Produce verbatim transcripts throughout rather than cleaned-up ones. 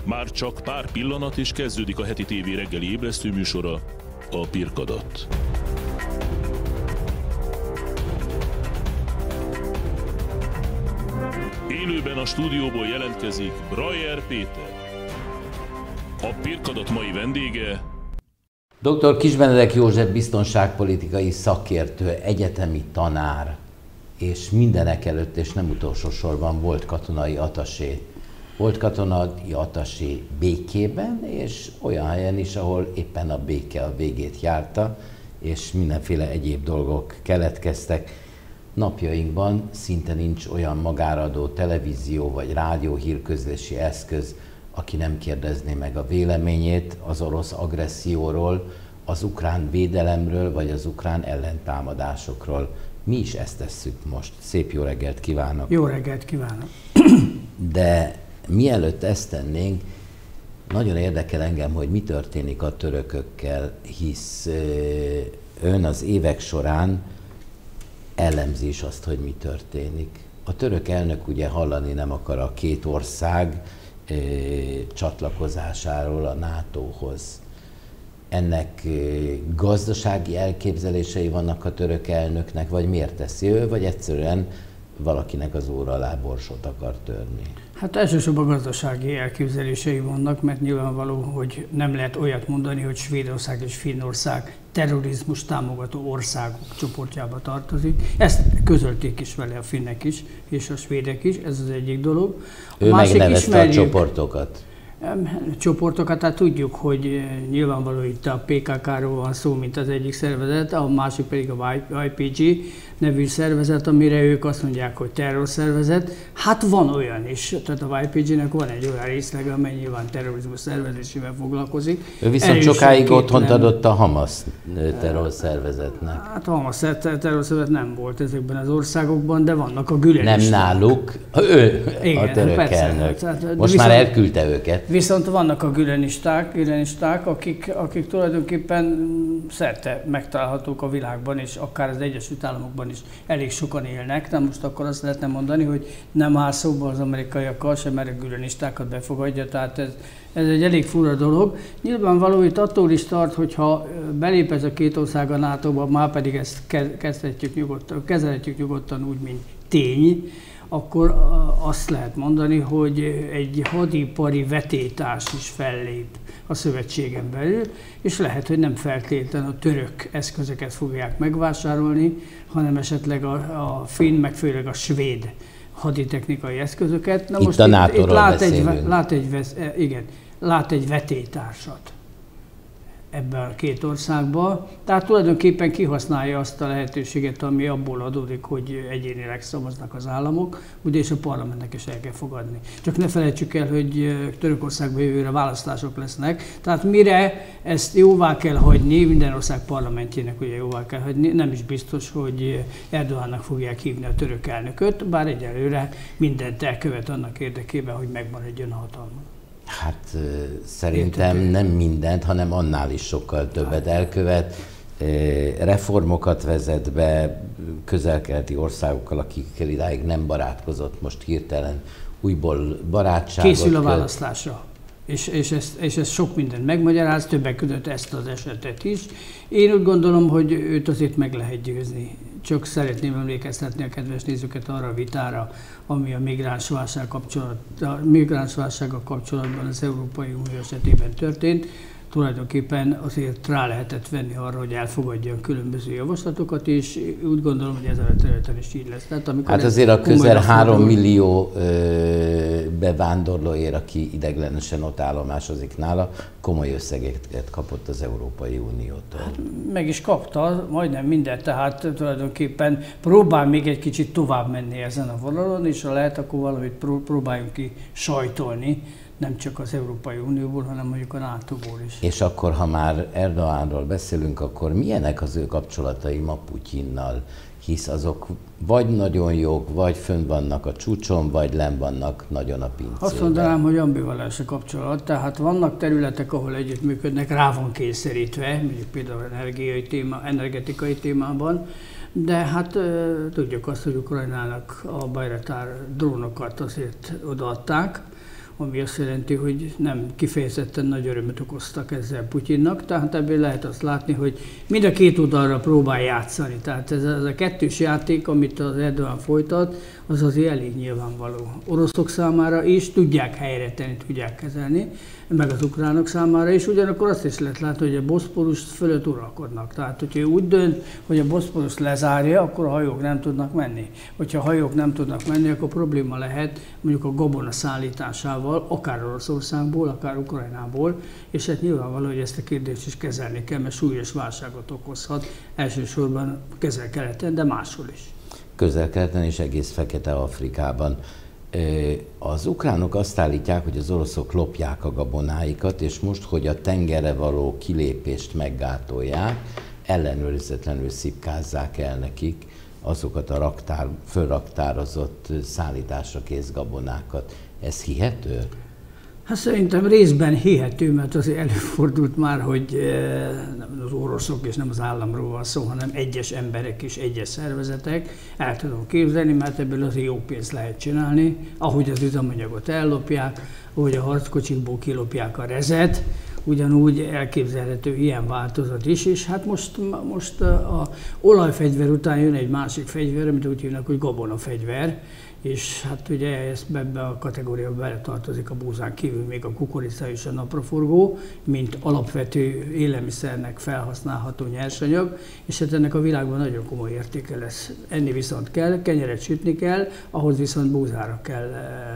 Már csak pár pillanat és kezdődik a heti tévé reggeli ébresztő műsora, a Pirkadat. Élőben a stúdióból jelentkezik Brajer Péter. A Pirkadat mai vendége doktor Kisbenedek József biztonságpolitikai szakértő, egyetemi tanár, és mindenekelőtt és nem utolsó sorban volt katonai attasé. Volt katonai attasé Békében, és olyan helyen is, ahol éppen a béke a végét járta, és mindenféle egyéb dolgok keletkeztek. Napjainkban szinte nincs olyan magára adó televízió vagy rádió hírközlési eszköz, aki nem kérdezné meg a véleményét az orosz agresszióról, az ukrán védelemről vagy az ukrán ellentámadásokról. Mi is ezt tesszük most. Szép jó reggelt kívánok! Jó reggelt kívánok! De mielőtt ezt tennénk, nagyon érdekel engem, hogy mi történik a törökökkel, hisz ön az évek során elemzi is azt, hogy mi történik. A török elnök ugye hallani nem akar a két ország e, csatlakozásáról a nátóhoz. Ennek e, gazdasági elképzelései vannak a török elnöknek, vagy miért teszi ő, vagy egyszerűen valakinek az óra alá borsot akar törni? Hát elsősorban gazdasági elképzelései vannak, mert nyilvánvaló, hogy nem lehet olyat mondani, hogy Svédország és Finnország terrorizmus támogató országok csoportjába tartozik. Ezt közölték is vele a finnek is, és a svédek is, ez az egyik dolog. A ő megnevezte a csoportokat. Csoportokat, tehát tudjuk, hogy nyilvánvaló itt a pé ká ká-ról van szó, mint az egyik szervezet, a másik pedig a i pé gé nevű szervezet, amire ők azt mondják, hogy terrorszervezet. Hát van olyan is, tehát a i pé gé-nek van egy olyan részlege, amely nyilván terrorizmus szervezésével foglalkozik. Ő viszont erősen sokáig otthont adott a Hamas terrorszervezetnek. Hát a Hamas terrorszervezet nem volt ezekben az országokban, de vannak a gülenisták. Nem náluk, ő igen, a török persze, elnök. Tehát, most viszont, már elküldte őket. Viszont vannak a gülenisták, gülenisták akik, akik tulajdonképpen szerte megtalálhatók a világban, és akár az Egyesült Államokban is elég sokan élnek. De most akkor azt lehetne mondani, hogy nem áll szóba az amerikaiakkal sem, mert a gülenistákat befogadja, tehát ez, ez egy elég fura dolog. Nyilvánvaló, itt attól is tart, hogyha belép ez a két ország a nátóba, már pedig ezt kezdhetjük nyugodtan, kezelhetjük nyugodtan úgy, mint tény, akkor azt lehet mondani, hogy egy hadipari vetétás is fellép a szövetségen belül, és lehet, hogy nem feltétlenül a török eszközöket fogják megvásárolni, hanem esetleg a, a finn, meg főleg a svéd haditechnikai eszközöket. Na itt most a itt, itt lát, egy, lát, egy, igen, lát egy vetétársat ebben a két országban. Tehát tulajdonképpen kihasználja azt a lehetőséget, ami abból adódik, hogy egyénileg szavaznak az államok, ugye, és a parlamentnek is el kell fogadni. Csak ne felejtsük el, hogy Törökországban jövőre választások lesznek, tehát mire ezt jóvá kell hagyni, minden ország parlamentjének ugye jóvá kell hagyni, nem is biztos, hogy Erdoğannak fogják hívni a török elnököt, bár egyelőre mindent elkövet annak érdekében, hogy megmaradjon a hatalma. Hát szerintem nem mindent, hanem annál is sokkal többet elkövet. Reformokat vezet be közel-keleti országokkal, akikkel idáig nem barátkozott, most hirtelen újból barátságot készül a választásra. És, és, ezt, és ez sok mindent megmagyaráz, többek között ezt az esetet is. Én úgy gondolom, hogy őt azért meg lehet győzni. Csak szeretném emlékeztetni a kedves nézőket arra a vitára, ami a migránsválság kapcsolat, a migránsválsággal kapcsolatban az Európai Unió esetében történt. Tulajdonképpen azért rá lehetett venni arra, hogy elfogadjon különböző javaslatokat, és úgy gondolom, hogy ezen a területen is így lesz. Tehát, hát azért a közel három millió bevándorlóért, aki ideiglenesen ott állomásozik nála, komoly összegeket kapott az Európai Uniótól. Hát, meg is kapta, majdnem mindent, tehát tulajdonképpen próbál még egy kicsit tovább menni ezen a vonalon, és ha lehet, akkor valamit próbáljunk ki sajtolni, nem csak az Európai Unióból, hanem mondjuk a nátóból is. És akkor, ha már Erdoğanról beszélünk, akkor milyenek az ő kapcsolatai ma Putyinnal? Hisz azok vagy nagyon jók, vagy fönn vannak a csúcson, vagy lenn vannak nagyon a pincében. Azt mondanám, hogy ambivalens a kapcsolat, tehát vannak területek, ahol együttműködnek, rá van kényszerítve, mondjuk például energiai téma, energetikai témában, de hát tudjuk azt, hogy Ukrajnának a Bayraktar drónokat azért odaadták, ami azt jelenti, hogy nem kifejezetten nagy örömet okoztak ezzel Putyinnak, tehát ebből lehet azt látni, hogy mind a két oldalra próbál játszani. Tehát ez, ez a kettős játék, amit az Erdogan folytat, az azért elég nyilvánvaló. Oroszok számára is tudják helyre tenni, tudják kezelni, meg az ukránok számára is, ugyanakkor azt is lehet látni, hogy a Boszporus fölött uralkodnak. Tehát, hogyha ő úgy dönt, hogy a Boszporus lezárja, akkor a hajók nem tudnak menni. Hogyha a hajók nem tudnak menni, akkor probléma lehet mondjuk a gabona szállításával, akár Oroszországból, akár Ukrajnából, és hát nyilvánvaló, hogy ezt a kérdést is kezelni kell, mert súlyos válságot okozhat, elsősorban Közel-Keleten, de máshol is. Közel-Keleten és egész Fekete-Afrikában. Az ukránok azt állítják, hogy az oroszok lopják a gabonáikat, és most, hogy a tengerre való kilépést meggátolják, ellenőrizetlenül szipkázzák el nekik azokat a raktár, fölraktározott szállításra kész gabonákat. Ez hihető? Hát szerintem részben hihető, mert azért előfordult már, hogy nem az oroszok és nem az államról van szó, hanem egyes emberek és egyes szervezetek. El tudom képzelni, mert ebből azért jó pénzt lehet csinálni, ahogy az üzemanyagot ellopják, ahogy a harckocsikból kilopják a rezet, ugyanúgy elképzelhető ilyen változat is, és hát most, most a olajfegyver után jön egy másik fegyver, amit úgy hívnak, hogy gabonafegyver, és hát ugye ezt ebbe a kategóriába beletartozik a búzán kívül még a kukorica és a napraforgó, mint alapvető élelmiszernek felhasználható nyersanyag, és hát ennek a világban nagyon komoly értéke lesz. Enni viszont kell, kenyeret sütni kell, ahhoz viszont búzára kell,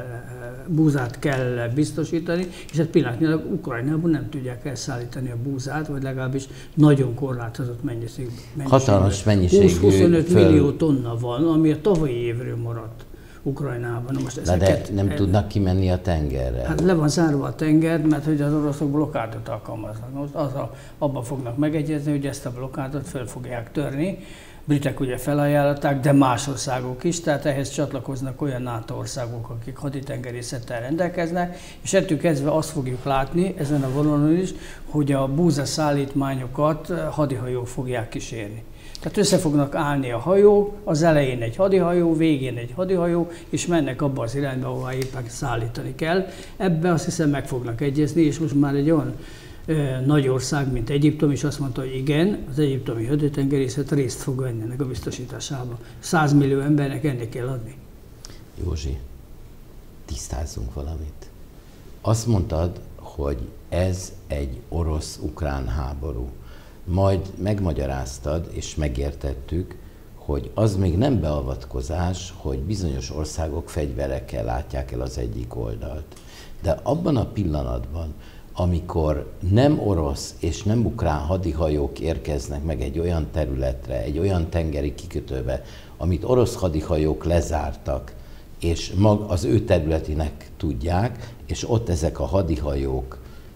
búzát kell biztosítani, és hát pillanatnyilag Ukrajnában nem tudják elszállítani a búzát, vagy legalábbis nagyon korlátozott mennyiségben. Hatalmas mennyiségű. húsz-huszonöt föl... millió tonna van, ami a tavalyi évről maradt Ukrajnában. Most de, de nem el... tudnak kimenni a tengerre? Hát le van zárva a tenger, mert hogy az oroszok blokkádot alkalmaznak. Most az a, abban fognak megegyezni, hogy ezt a blokkádot fel fogják törni. Britek ugye felajánlották, de más országok is, tehát ehhez csatlakoznak olyan NATO országok, akik haditengerészettel rendelkeznek, és ettől kezdve azt fogjuk látni ezen a vonalon is, hogy a búza szállítmányokat hadihajók fogják kísérni. Tehát össze fognak állni a hajók, az elején egy hadihajó, végén egy hadihajó, és mennek abba az irányba, ahová éppen szállítani kell. Ebbe azt hiszem meg fognak egyezni, és most már egy olyan ö, nagy ország, mint Egyiptom is azt mondta, hogy igen, az egyiptomi haditengerészet részt fog venni ennek a biztosításába. száz millió embernek ennek kell adni. Józsi, tisztázzunk valamit. Azt mondtad, hogy ez egy orosz-ukrán háború. Majd megmagyaráztad és megértettük, hogy az még nem beavatkozás, hogy bizonyos országok fegyverekkel látják el az egyik oldalt. De abban a pillanatban, amikor nem orosz és nem ukrán hadihajók érkeznek meg egy olyan területre, egy olyan tengeri kikötőbe, amit orosz hadihajók lezártak, és mag az ő területének tudják, és ott ezek a hadihajók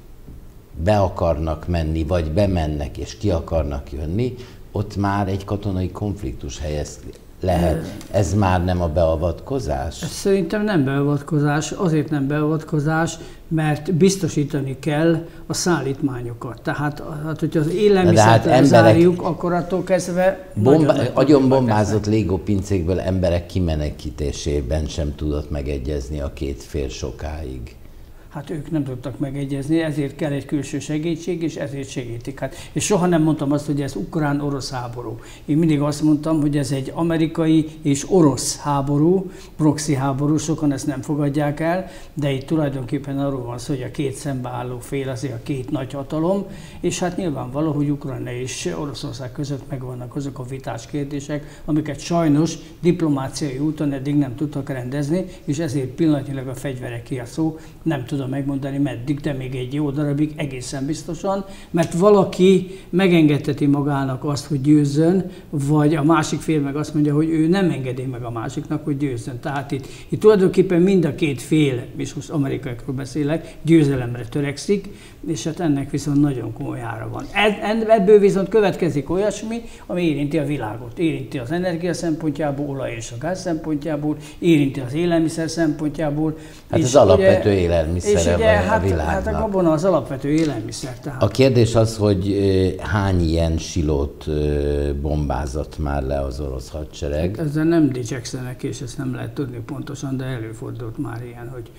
be akarnak menni, vagy bemennek és ki akarnak jönni, ott már egy katonai konfliktus helyez lehet. Ez már nem a beavatkozás? Ez szerintem nem beavatkozás, azért nem beavatkozás, mert biztosítani kell a szállítmányokat. Tehát, hát, hogyha az élelmiszert hát lezárjuk, akkor attól kezdve... Bomba, agyon bombázott légópincékből emberek kimenekítésében sem tudott megegyezni a két fél sokáig. Hát ők nem tudtak megegyezni, ezért kell egy külső segítség, és ezért segítik. Hát, és soha nem mondtam azt, hogy ez ukrán-orosz háború. Én mindig azt mondtam, hogy ez egy amerikai és orosz háború, proxy háború, sokan ezt nem fogadják el, de itt tulajdonképpen arról van szó, hogy a két szembeálló fél azért a két nagy hatalom, és hát nyilvánvaló, hogy Ukrajna és Oroszország között megvannak azok a vitás kérdések, amiket sajnos diplomáciai úton eddig nem tudtak rendezni, és ezért pillanatnyilag a fegyvereké a szó, nem tudom megmondani meddig, de még egy jó darabig egészen biztosan, mert valaki megengedheti magának azt, hogy győzzön, vagy a másik fél meg azt mondja, hogy ő nem engedi meg a másiknak, hogy győzzön. Tehát itt, itt tulajdonképpen mind a két fél, és most amerikaiakról beszélek, győzelemre törekszik, és hát ennek viszont nagyon komoly ára van. Ebből viszont következik olyasmi, ami érinti a világot. Érinti az energia szempontjából, olaj és a gáz szempontjából, érinti az élelmiszer szempontjából. Hát ez alapvető élelmiszer. És ugye, hát, a hát a gabona az alapvető élelmiszer. Tehát. A kérdés az, hogy hány ilyen silót bombázott már le az orosz hadsereg? Hát ezzel nem dicsekszenek, és ezt nem lehet tudni pontosan, de előfordult már ilyen, hogy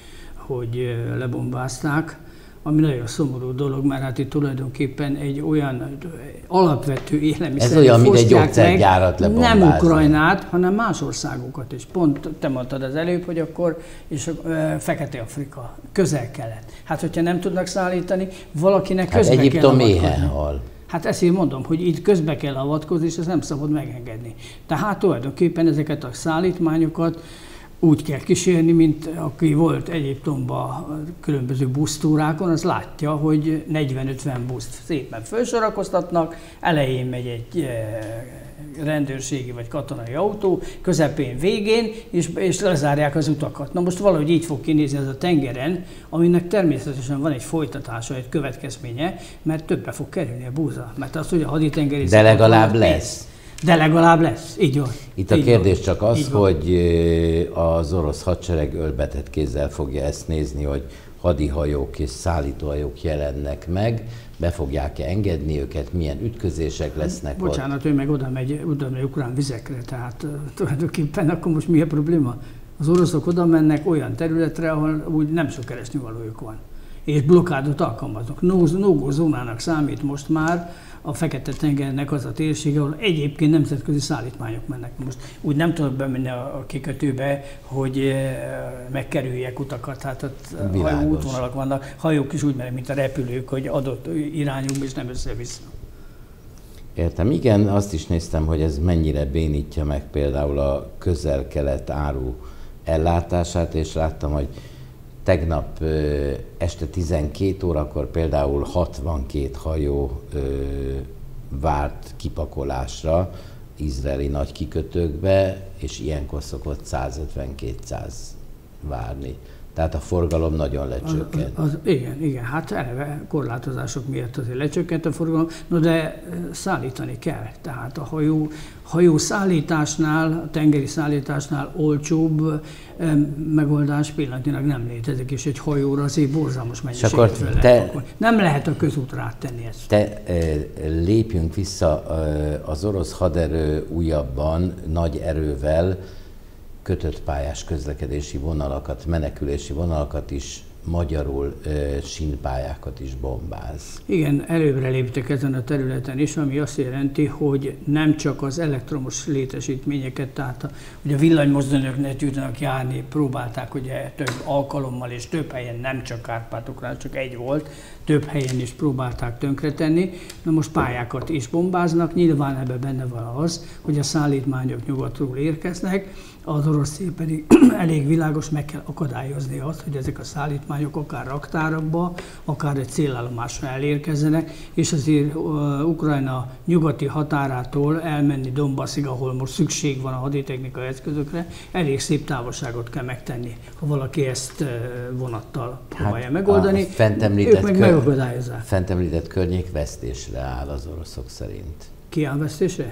hogy lebombázták, ami nagyon szomorú dolog, mert hát itt tulajdonképpen egy olyan alapvető élelmiszer. Ez olyan, mint egy gyógyszergyárat lebombázni. Nem Ukrajnát, hanem más országokat is. Pont te mondtad az előbb, hogy akkor és Fekete-Afrika, Közel-Kelet. Hát, hogyha nem tudnak szállítani, valakinek közbe hát kell avatkozni. Egyiptom éhen hal. Hát ezt én mondom, hogy itt közbe kell avatkozni, és ezt nem szabad megengedni. Tehát tulajdonképpen ezeket a szállítmányokat úgy kell kísérni, mint aki volt Egyiptomban különböző busztúrákon, az látja, hogy negyven-ötven buszt szépen felsorakoztatnak, elején megy egy rendőrségi vagy katonai autó, közepén, végén, és, és lezárják az utakat. Na most valahogy így fog kinézni ez a tengeren, aminek természetesen van egy folytatása, egy következménye, mert többe fog kerülni a búza. Mert az, hogy a haditengerészet... De legalább lesz. De legalább lesz, így van. Itt a így kérdés van. csak az, hogy az orosz hadsereg ölbetett kézzel fogja ezt nézni, hogy hadihajók és szállítóhajók jelennek meg, be fogják-e engedni őket, milyen ütközések lesznek Bocsánat, ott. Bocsánat, ő meg oda megy, oda megy ukrán vizekre, tehát uh, tulajdonképpen akkor most mi a probléma? Az oroszok oda mennek olyan területre, ahol úgy nem sok keresnivalójuk van. És blokkádot alkalmaznak. No-go zónának számít most már a Fekete-tengernek az a térség, ahol egyébként nemzetközi szállítmányok mennek. Most úgy nem tudok bemenni a kikötőbe, hogy megkerüljek utakat, hát ott hajó útvonalak vannak, hajók is úgy mennek, mint a repülők, hogy adott irányú és nem össze-vissza. Értem, igen, azt is néztem, hogy ez mennyire bénítja meg például a közel-kelet áru ellátását, és láttam, hogy tegnap ö, este tizenkét órakor például hatvankét hajó ö, várt kipakolásra izraeli nagy kikötőkbe, és ilyenkor szokott százötven-kétszáz várni. Tehát a forgalom nagyon lecsökkent. Az, az, igen, igen, hát eleve korlátozások miatt azért lecsökkent a forgalom, no de szállítani kell. Tehát a hajó, hajó szállításnál, a tengeri szállításnál olcsóbb megoldás pillanatnyilag nem létezik, és egy hajóra azért borzalmas mennyiséget fel lehet pakolni. Nem lehet a közútra áttenni ezt. Te lépjünk vissza, az orosz haderő újabban nagy erővel kötött pályás közlekedési vonalakat, menekülési vonalakat is, magyarul e, sínpályákat is bombáz. Igen, előbbre léptek ezen a területen is, ami azt jelenti, hogy nem csak az elektromos létesítményeket, tehát a, hogy a villanymozdonyok ne tudnak járni, próbálták ugye több alkalommal és több helyen, nem csak Kárpát-ukrán, csak egy volt, több helyen is próbálták tönkretenni. Na most pályákat is bombáznak, nyilván ebben benne van az, hogy a szállítmányok nyugatról érkeznek, az orosz pedig elég világos, meg kell akadályozni azt, hogy ezek a szállítmányok akár raktárakba, akár egy célállomásra elérkezzenek, és azért uh, Ukrajna nyugati határától elmenni Donbassig, ahol most szükség van a haditechnikai eszközökre, elég szép távolságot kell megtenni, ha valaki ezt uh, vonattal próbálja hát megoldani, a fent említett ők meg kör... megakadályozzák. Fent említett környék vesztésre áll az oroszok szerint. Ki áll vesztésre?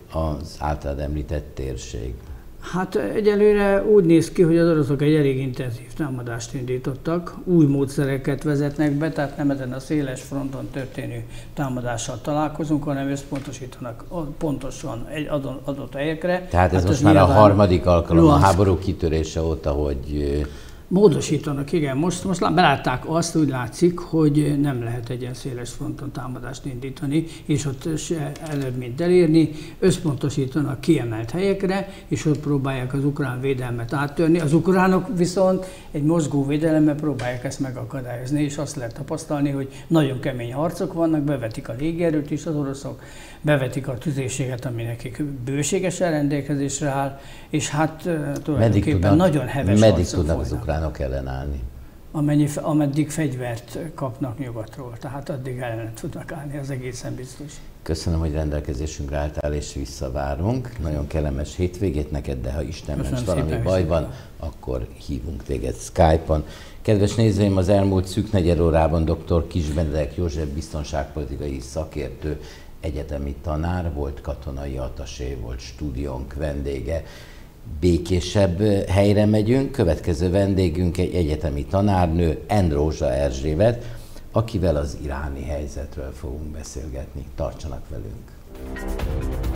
Az általad említett térség. Hát egyelőre úgy néz ki, hogy az oroszok egy elég intenzív támadást indítottak, új módszereket vezetnek be, tehát nem ezen a széles fronton történő támadással találkozunk, hanem összpontosítanak pontosan egy adott helyekre. Tehát ez hát most már a harmadik alkalom Luhansk. A háború kitörése óta, hogy... Módosítanak, igen. Most, most belátták azt, úgy látszik, hogy nem lehet egy ilyen széles fronton támadást indítani, és ott se eredményt elérni. Összpontosítanak kiemelt helyekre, és ott próbálják az ukrán védelmet áttörni. Az ukránok viszont egy mozgó védelemmel próbálják ezt megakadályozni, és azt lehet tapasztalni, hogy nagyon kemény harcok vannak, bevetik a légierőt is az oroszok, bevetik a tüzérséget, ami nekik bőségesen rendelkezésre áll, és hát tulajdonképpen tudnak, nagyon heves meddig harcok tudnak folynak. Az ukránok ellenállni? Amennyi, ameddig fegyvert kapnak nyugatról, tehát addig ellen tudnak állni, az egészen biztos. Köszönöm, hogy rendelkezésünkre álltál, és visszavárunk. Nagyon kellemes hétvégét neked, de ha Isten ments valami baj van, akkor hívunk téged Skype-on. Kedves nézőim, az elmúlt szűk negyed órában dr. Kiss Benedek József biztonságpolitikai szakértő, egyetemi tanár, volt katonai attasé, volt stúdiónk vendége. Békésebb helyre megyünk, következő vendégünk egy egyetemi tanárnő, Endrózsa Erzsébet, akivel az iráni helyzetről fogunk beszélgetni. Tartsanak velünk!